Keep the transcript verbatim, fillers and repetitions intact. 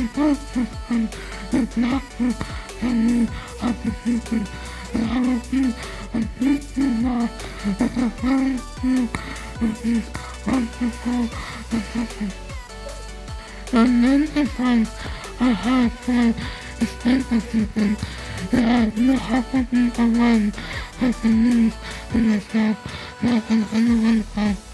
first system is not any of the features that I will be addicted now as a very few of these wonderful systems. And then if I, I have for the stable system that you have to be aware of the needs in yourself more than anyone else.